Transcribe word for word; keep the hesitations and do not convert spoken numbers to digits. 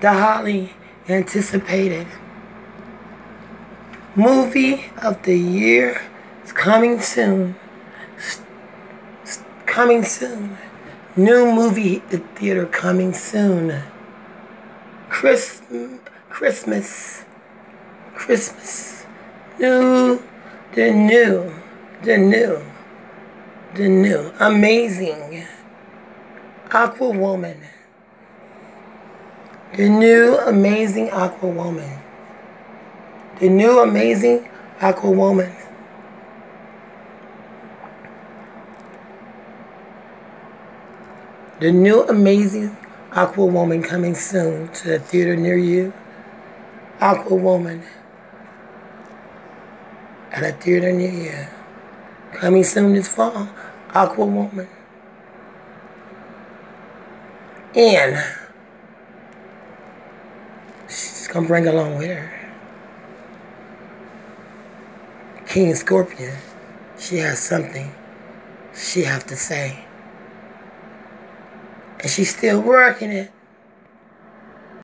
the highly anticipated movie of the year is coming soon. Coming soon. New movie at the theater coming soon. Christ Christmas. Christmas. New. The new. The new. The new. Amazing. Aquawoman. The new amazing Aquawoman. The new amazing Aquawoman. The new amazing Aquawoman coming soon to the theater near you. Aquawoman at a theater near you. Coming soon this fall. Aquawoman. And she's gonna bring along with her King Scorpion. She has something she has to say. And she's still working it.